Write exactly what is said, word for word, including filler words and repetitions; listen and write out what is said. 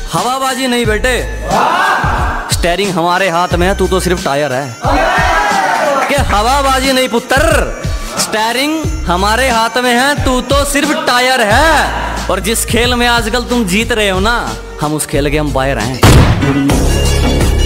हवाबाजी नहीं बेटे, स्टेयरिंग हमारे हाथ में है, तू तो सिर्फ टायर है। कि हवाबाजी नहीं पुत्र, स्टेयरिंग हमारे हाथ में है, तू तो सिर्फ टायर है। और जिस खेल में आजकल तुम जीत रहे हो ना, हम उस खेल के अंपायर हैं।